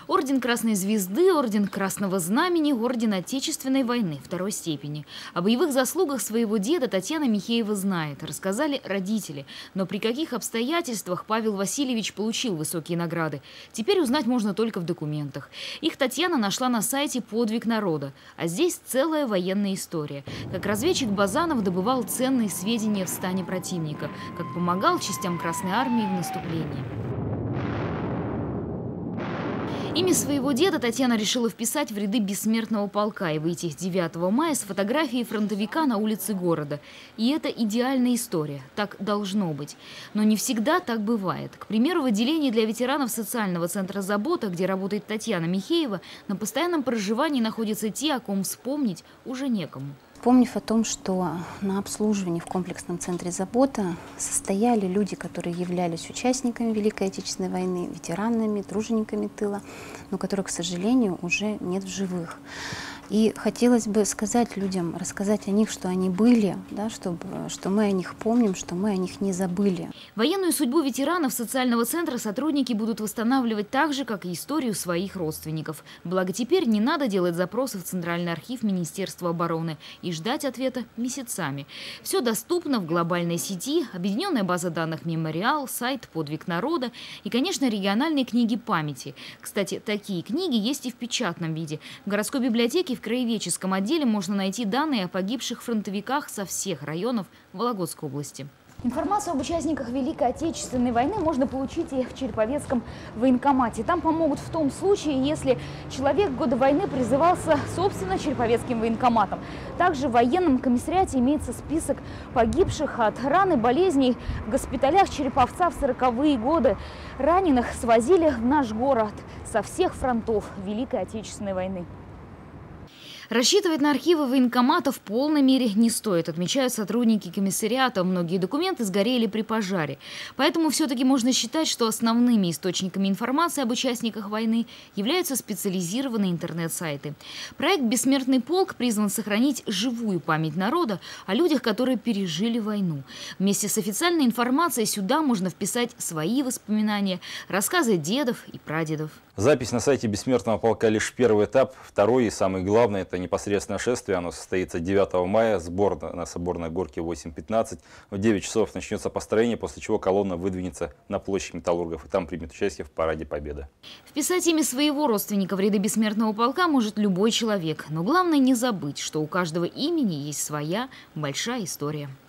Орден Красной Звезды, Орден Красного Знамени, Орден Отечественной войны второй степени. О боевых заслугах своего деда Татьяна Михеева знает, рассказали родители. Но при каких обстоятельствах Павел Васильевич получил высокие награды, теперь узнать можно только в документах. Их Татьяна нашла на сайте «Подвиг народа». А здесь целая военная история. Как разведчик Базанов добывал ценные сведения в стане противника, как помогал частям Красной Армии в наступлении. Имя своего деда Татьяна решила вписать в ряды бессмертного полка и выйти 9 мая с фотографией фронтовика на улице города. И это идеальная история. Так должно быть. Но не всегда так бывает. К примеру, в отделении для ветеранов социального центра «Забота», где работает Татьяна Михеева, на постоянном проживании находятся те, о ком вспомнить уже некому. Вспомнив о том, что на обслуживании в комплексном центре «Забота» состояли люди, которые являлись участниками Великой Отечественной войны, ветеранами, тружениками тыла, но которых, к сожалению, уже нет в живых. И хотелось бы сказать людям, рассказать о них, что они были, да, что мы о них помним, что мы о них не забыли. Военную судьбу ветеранов социального центра сотрудники будут восстанавливать так же, как и историю своих родственников. Благо теперь не надо делать запросы в Центральный архив Министерства обороны и ждать ответа месяцами. Все доступно в глобальной сети, объединенная база данных «Мемориал», сайт «Подвиг народа» и, конечно, региональные книги памяти. Кстати, такие книги есть и в печатном виде. В городской библиотеке в краеведческом отделе можно найти данные о погибших фронтовиках со всех районов Вологодской области. Информацию об участниках Великой Отечественной войны можно получить и в Череповецком военкомате. Там помогут в том случае, если человек в годы войны призывался, собственно, Череповецким военкоматом. Также в военном комиссариате имеется список погибших от ран и болезней в госпиталях Череповца в 40-е годы. Раненых свозили в наш город со всех фронтов Великой Отечественной войны. Рассчитывать на архивы военкомата в полной мере не стоит, отмечают сотрудники комиссариата. Многие документы сгорели при пожаре. Поэтому все-таки можно считать, что основными источниками информации об участниках войны являются специализированные интернет-сайты. Проект «Бессмертный полк» призван сохранить живую память народа о людях, которые пережили войну. Вместе с официальной информацией сюда можно вписать свои воспоминания, рассказы дедов и прадедов. Запись на сайте «Бессмертного полка» лишь первый этап. Второй и самый главный – это непосредственно шествие. Оно состоится 9 мая. Сбор на Соборной горке 8:15. В 9 часов начнется построение, после чего колонна выдвинется на площадь Металлургов. И там примет участие в Параде Победы. Вписать имя своего родственника в ряды Бессмертного полка может любой человек. Но главное не забыть, что у каждого имени есть своя большая история.